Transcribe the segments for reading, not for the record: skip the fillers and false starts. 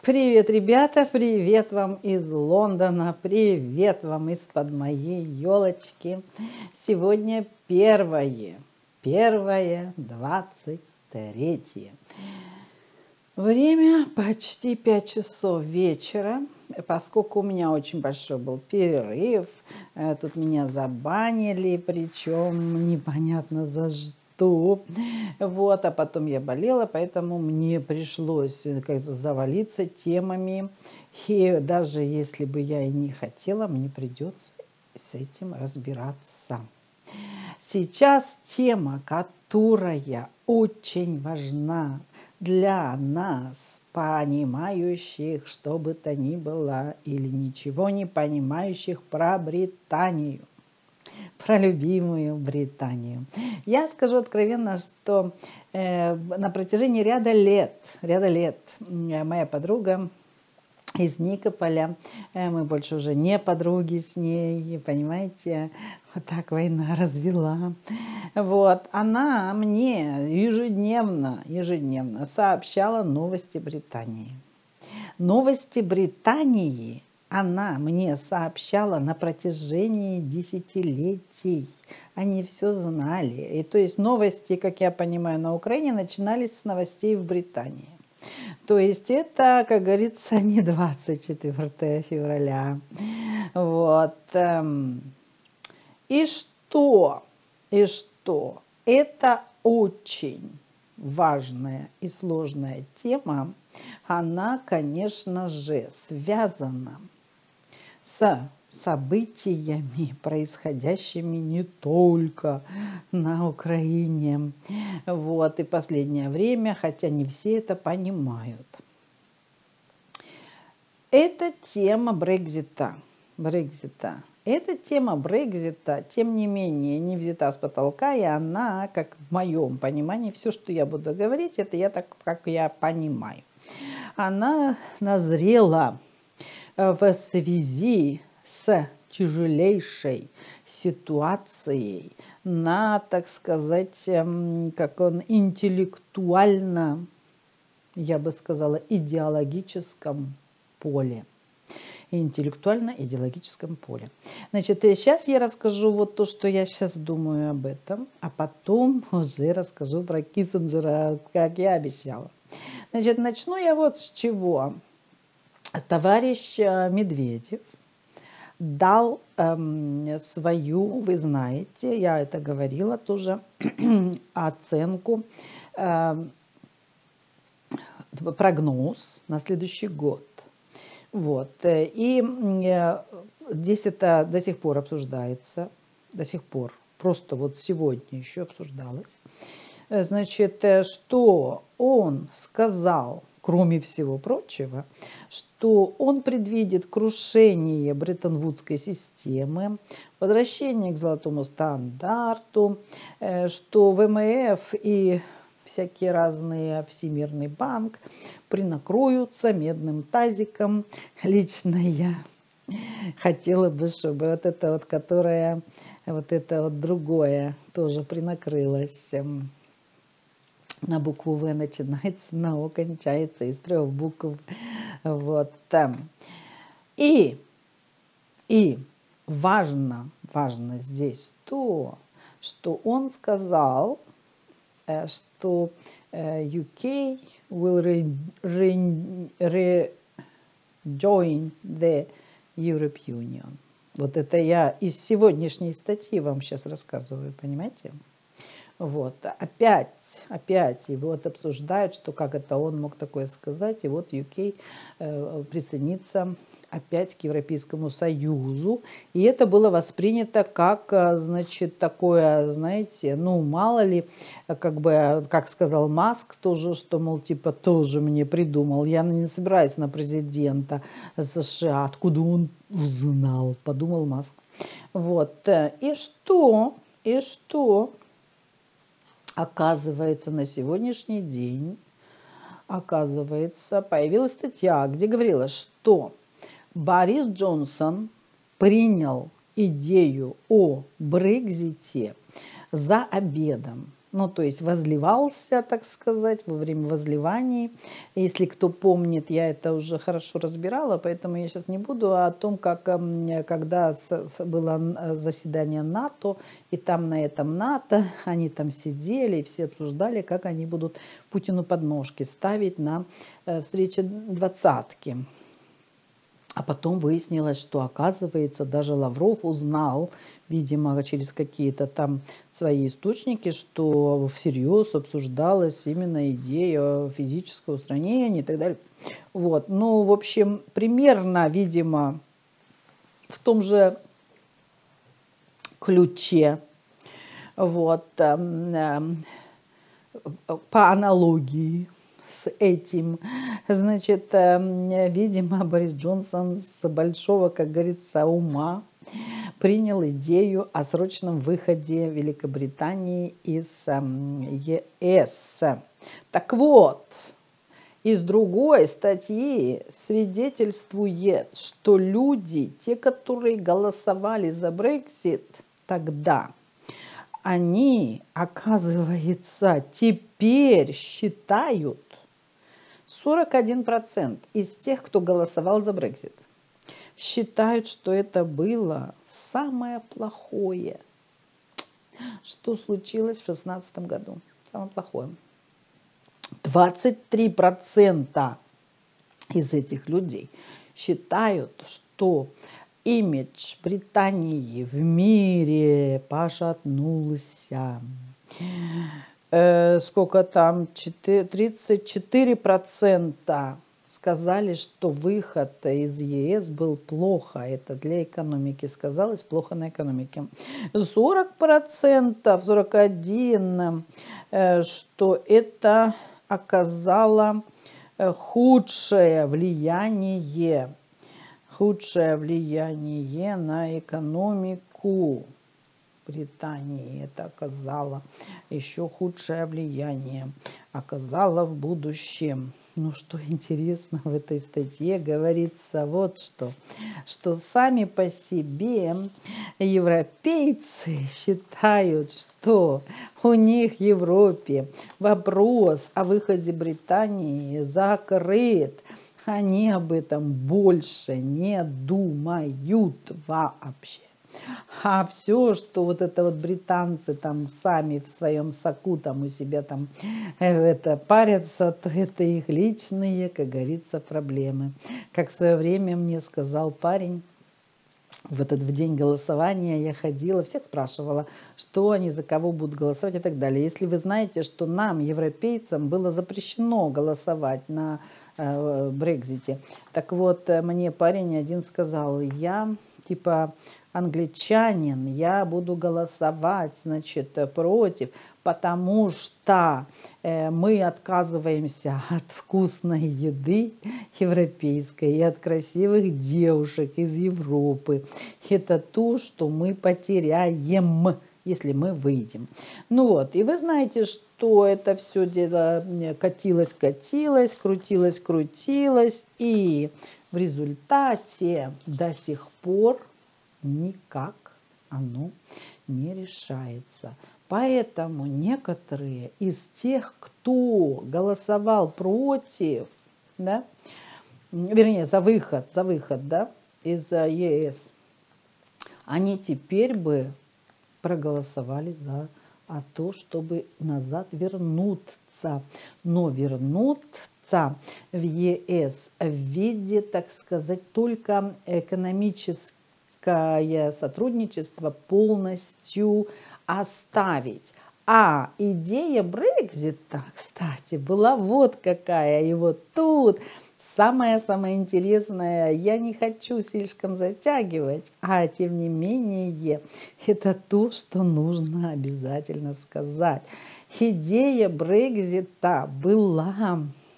Привет, ребята! Привет вам из Лондона! Привет вам из-под моей елочки! Сегодня первое, 23. Время почти 5 часов вечера, поскольку у меня очень большой был перерыв. Тут меня забанили, причем непонятно за что. Вот, а потом я болела, поэтому мне пришлось как-то завалиться темами. И даже если бы я и не хотела, мне придется с этим разбираться. Сейчас тема, которая очень важна для нас, понимающих, что бы то ни было, или ничего не понимающих про Британию, про любимую Британию. Я скажу откровенно, что на протяжении ряда лет моя подруга из Никополя, мы больше уже не подруги с ней, понимаете, вот так война развела. Вот, она мне ежедневно сообщала новости Британии. Новости Британии она мне сообщала на протяжении десятилетий. Они все знали. И то есть новости, как я понимаю, на Украине начинались с новостей в Британии. То есть это, как говорится, не 24 февраля. Вот. И что? Это очень важная и сложная тема. Она, конечно же, связана с событиями, происходящими не только на Украине. Вот, и последнее время, хотя не все это понимают. Это тема Брексита. Эта тема Брексита, тем не менее, не взята с потолка, и она, как в моем понимании, все, что я буду говорить, это я так, как я понимаю. Она назрела в связи с тяжелейшей ситуацией на, так сказать, как он интеллектуально, я бы сказала, идеологическом поле. Интеллектуально-идеологическом поле. Значит, сейчас я расскажу вот то, что я сейчас думаю об этом, а потом уже расскажу про Киссинджера, как я обещала. Значит, начну я вот с чего. Товарищ Медведев дал свою, вы знаете, я это говорила тоже, оценку, прогноз на следующий год. Вот. И здесь это до сих пор обсуждается, просто вот сегодня еще обсуждалось. Значит, что он сказал, кроме всего прочего, что он предвидит крушение Бреттон-Вудской системы, возвращение к золотому стандарту, что ВМФ и всякие разные, Всемирный банк принакроются медным тазиком. Лично я хотела бы, чтобы вот это вот, которое, вот это вот другое тоже принакрылось. На букву В начинается, на О кончается, из 3 букв. Вот. И важно здесь то, что он сказал, что UK will rejoin the European Union. Вот это я из сегодняшней статьи вам сейчас рассказываю, понимаете? Вот, опять и вот обсуждают, что как это он мог такое сказать, и вот UK присоединится опять к Европейскому Союзу, и это было воспринято как, значит, такое, знаете, ну, мало ли, как бы, как сказал Маск тоже, что, мол, типа, тоже мне придумал, я не собираюсь на президента США, откуда он узнал, подумал Маск. Вот, и что, оказывается, на сегодняшний день, появилась статья, где говорилось, что Борис Джонсон принял идею о Брексите за обедом. ну, то есть возливался, так сказать, во время возливаний. Если кто помнит, я это уже хорошо разбирала, поэтому я сейчас не буду о том, как когда было заседание НАТО, и там на этом НАТО они там сидели и все обсуждали, как они будут Путину подножки ставить на встрече двадцатки. А потом выяснилось, что, оказывается, даже Лавров узнал, видимо, через какие-то там свои источники, что всерьез обсуждалась именно идея физического устранения и так далее. Вот. Ну, в общем, примерно, видимо, в том же ключе, вот, по аналогии с этим, значит, видимо, Борис Джонсон с большого, как говорится, ума принял идею о срочном выходе Великобритании из ЕС. Так вот, из другой статьи свидетельствует, что люди, те, которые голосовали за Брексит тогда, они, оказывается, теперь считают 41% из тех, кто голосовал за Брексит, считают, что это было самое плохое, что случилось в 2016 году. Самое плохое. 23% из этих людей считают, что имидж Британии в мире пошатнулся. Сколько там? 34% сказали, что выход из ЕС был плохо. Это для экономики сказалось, плохо на экономике. 40%, 41%, что это оказало худшее влияние на экономику Британии. Это оказало еще худшее влияние, оказало в будущем. Ну, что интересно в этой статье говорится вот что сами по себе европейцы считают, что у них в Европе вопрос о выходе Британии закрыт. Они об этом больше не думают вообще. А все, что вот это вот британцы там сами в своем соку там у себя там это парятся, то это их личные, как говорится, проблемы. Как в свое время мне сказал парень, в день голосования я ходила, всех спрашивала, что они, за кого будут голосовать и так далее. Если вы знаете, что нам, европейцам, было запрещено голосовать на Брексите, так вот, мне парень один сказал, я типа англичанин, я буду голосовать, значит, против, потому что мы отказываемся от вкусной еды европейской и от красивых девушек из Европы. Это то, что мы потеряем, если мы выйдем. Ну вот, и вы знаете, что это все дело катилось, крутилось, и в результате до сих пор никак оно не решается. Поэтому некоторые из тех, кто голосовал против, да, вернее, за выход, да, из ЕС, они теперь бы проголосовали за то, чтобы назад вернуться. Но вернуться в ЕС в виде, так сказать, только экономического сотрудничество полностью оставить. А идея Брексита, кстати, была вот какая. И вот тут самое интересное, я не хочу слишком затягивать, а тем не менее, это то, что нужно обязательно сказать. Идея Брексита была,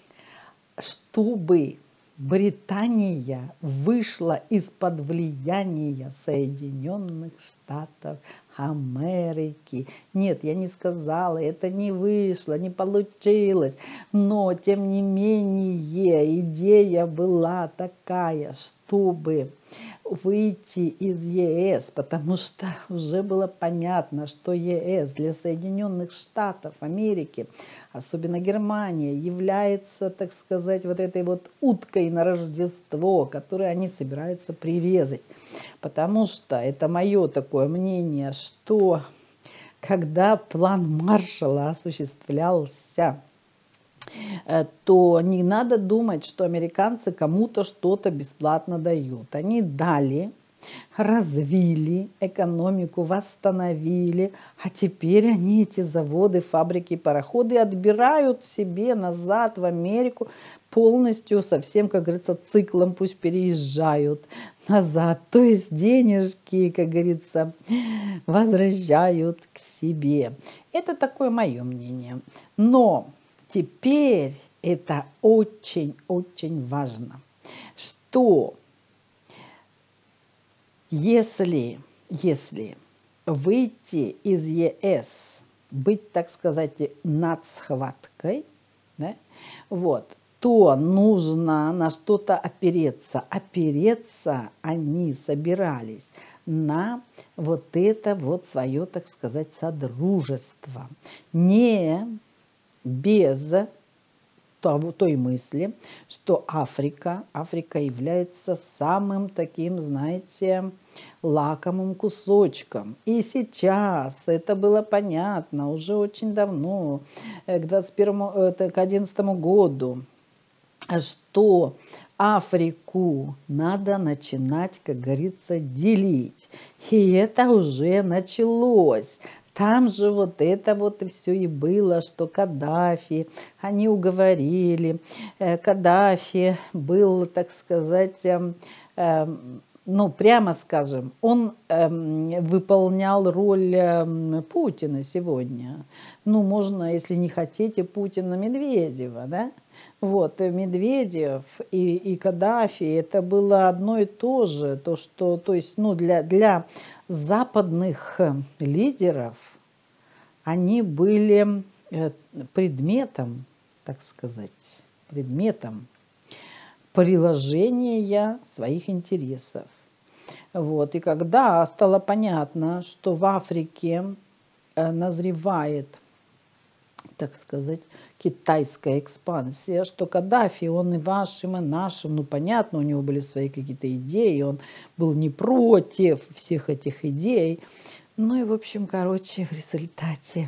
чтобы Британия вышла из-под влияния Соединенных Штатов Америки. Нет, я не сказала, это не вышло, не получилось. Но, тем не менее, идея была такая, чтобы выйти из ЕС, потому что уже было понятно, что ЕС для Соединенных Штатов Америки, особенно Германия, является, так сказать, вот этой вот уткой на Рождество, которую они собираются прирезать. Потому что это мое такое мнение, что когда план Маршалла осуществлялся, то не надо думать, что американцы кому-то что-то бесплатно дают. Они дали, развили экономику, восстановили, а теперь они эти заводы, фабрики, пароходы отбирают себе назад в Америку полностью, совсем, как говорится, циклом пусть переезжают назад. То есть денежки, как говорится, возвращают к себе. Это такое мое мнение. Но теперь это очень-очень важно, что если выйти из ЕС, быть, так сказать, над схваткой, да, вот, то нужно на что-то опереться. Опереться они собирались на вот это вот свое, так сказать, содружество. Не без той мысли, что Африка является самым таким, знаете, лакомым кусочком. И сейчас это было понятно уже очень давно, к 2011 году, что Африку надо начинать, как говорится, делить. И это уже началось. Там же вот это вот и все и было, что Каддафи, они уговорили. Каддафи был, так сказать, ну, прямо скажем, он выполнял роль Путина сегодня. Ну, можно, если не хотите, Путина Медведева, да? Вот, Медведев и Каддафи, это было одно и то же. То есть, ну, для западных лидеров они были предметом, так сказать, предметом приложения своих интересов. Вот. И когда стало понятно, что в Африке назревает, так сказать, китайская экспансия, что Каддафи, он и вашим, и нашим, ну понятно, у него были свои какие-то идеи, он был не против всех этих идей. Ну и в общем, короче, в результате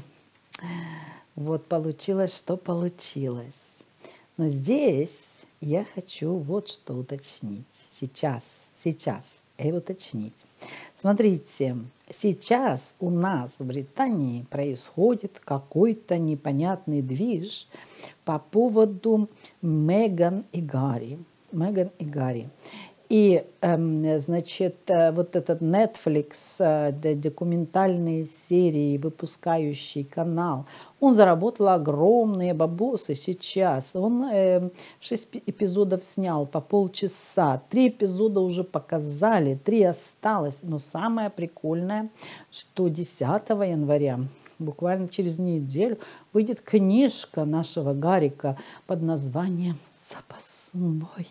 вот получилось, что получилось. Но здесь я хочу вот что уточнить. Сейчас уточнить. Смотрите, сейчас у нас в Британии происходит какой-то непонятный движ по поводу Меган и Гарри. И, значит, вот этот Netflix, документальные серии, выпускающий канал, он заработал огромные бабосы сейчас. Он 6 эпизодов снял по полчаса, 3 эпизода уже показали, 3 осталось. Но самое прикольное, что 10 января, буквально через неделю, выйдет книжка нашего Гарика под названием «Запасной».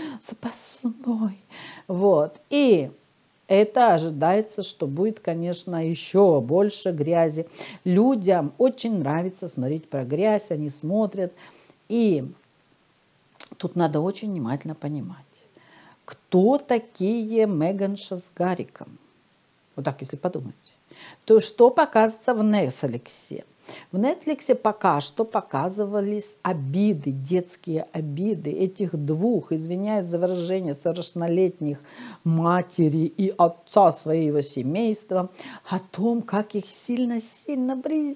Вот. И это ожидается, что будет, конечно, еще больше грязи. Людям очень нравится смотреть про грязь, они смотрят. И тут надо очень внимательно понимать, кто такие Меганша с Гариком. Вот так, если подумать. То что показывается в Netflix? В Netflix пока что показывались обиды, детские обиды этих двух, извиняюсь за выражение, совершеннолетних матери и отца своего семейства, о том, как их сильно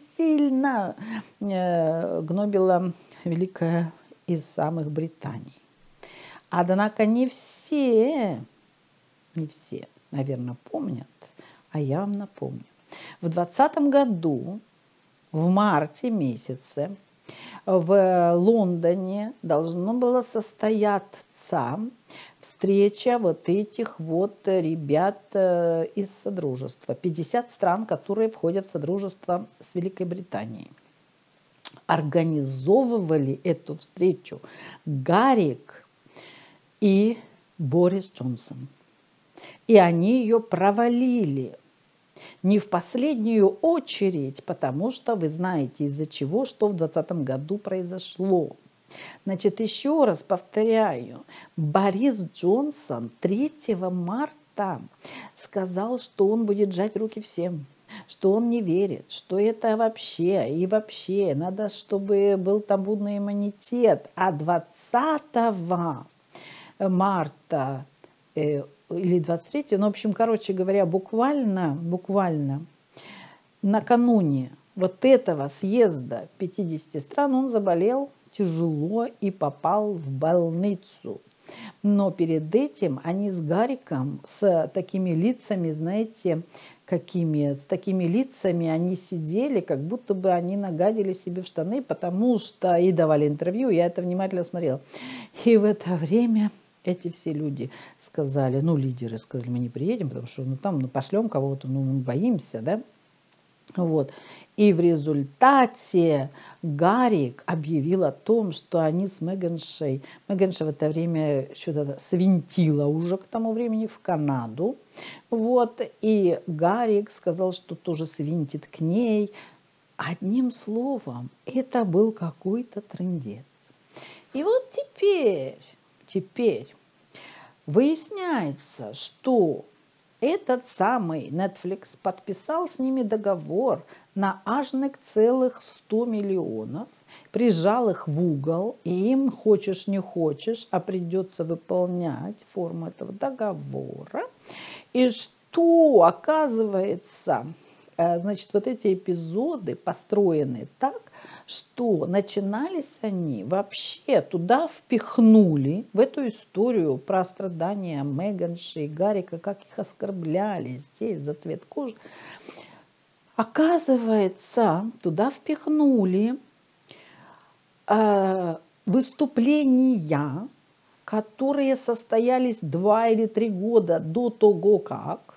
гнобила великая из самых Британий. Однако не все, наверное, помнят, а я вам напомню. В 2020 году, в марте месяце, в Лондоне должно было состояться встреча вот этих вот ребят из Содружества. 50 стран, которые входят в Содружество с Великой Британией. Организовывали эту встречу Гарик и Борис Джонсон. И они ее провалили. Не в последнюю очередь, потому что вы знаете, из-за чего, что в 2020 году произошло. Значит, еще раз повторяю, Борис Джонсон 3 марта сказал, что он будет жать руки всем, что он не верит, что это вообще и вообще надо, чтобы был табунный иммунитет. А 20 марта или 23, ну, в общем, короче говоря, буквально накануне вот этого съезда 50 стран он заболел тяжело и попал в больницу. Но перед этим они с Гариком, с такими лицами, знаете, какими, с такими лицами они сидели, как будто бы они нагадили себе в штаны, потому что и давали интервью, я это внимательно смотрела. И в это время эти все люди сказали, ну, лидеры сказали, мы не приедем, потому что ну, там пошлем кого-то, ну, мы боимся, да. Вот. И в результате Гарик объявил о том, что они с Меганшей, Меганша в это время что-то свинтила уже к тому времени в Канаду, вот, и Гарик сказал, что тоже свинтит к ней. Одним словом, это был какой-то трындец. И вот теперь выясняется, что этот самый Netflix подписал с ними договор на аж целых 100 миллионов, прижал их в угол, и им, хочешь не хочешь, а придется выполнять форму этого договора. И что, оказывается, значит, вот эти эпизоды построены так, что начинались они вообще туда впихнули, в эту историю про страдания Меганши и Гарика, как их оскорбляли здесь за цвет кожи. Оказывается, туда впихнули выступления, которые состоялись 2 или 3 года до того, как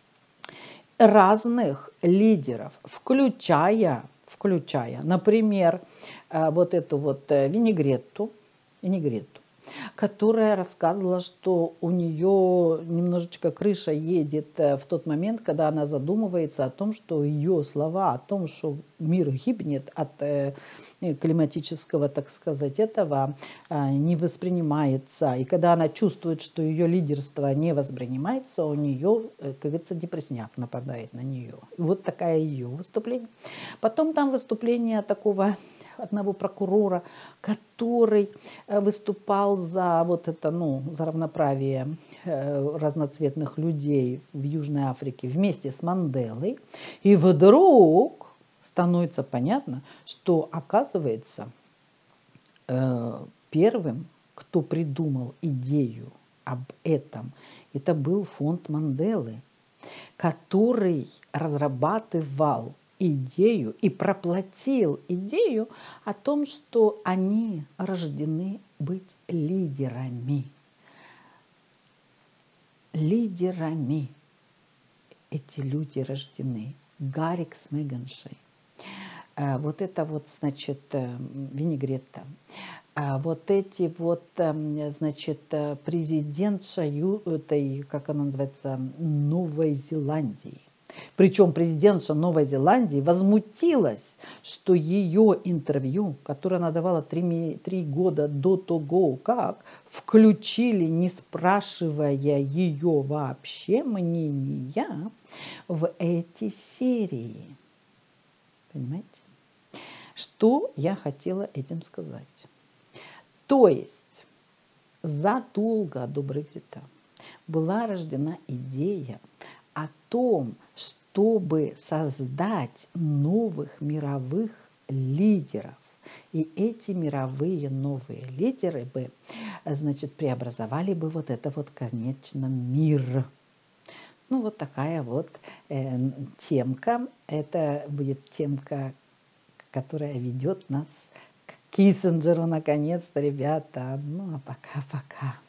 разных лидеров, включая, например, вот эту вот Винегретту, которая рассказывала, что у нее немножечко крыша едет в тот момент, когда она задумывается о том, что ее слова о том, что мир гибнет от климатического, так сказать, этого не воспринимается. И когда она чувствует, что ее лидерство не воспринимается, у нее, как говорится, депрессняк нападает на нее. Вот такое ее выступление. Потом там выступление такого одного прокурора, который выступал за вот это, ну, за равноправие разноцветных людей в Южной Африке вместе с Манделой. И вдруг становится понятно, что, оказывается, первым, кто придумал идею об этом, это был фонд Манделы, который разрабатывал идею и проплатил идею о том, что они рождены быть лидерами. Лидерами эти люди рождены. Гарик с Меганшей. Вот это вот, значит, Винегретта. Вот эти вот, значит, президентша этой, как она называется, Новой Зеландии. Причем президентша Новой Зеландии возмутилась, что ее интервью, которое она давала 3 года до того, как включили, не спрашивая ее вообще мнения, в эти серии. Понимаете? Что я хотела этим сказать? То есть задолго до Брексита была рождена идея о том, чтобы создать новых мировых лидеров. И эти мировые новые лидеры бы, значит, преобразовали бы вот это вот, конечно, мир. Ну, вот такая вот темка. Это будет темка, которая ведет нас к Киссинджеру, наконец-то, ребята. Ну, а пока-пока.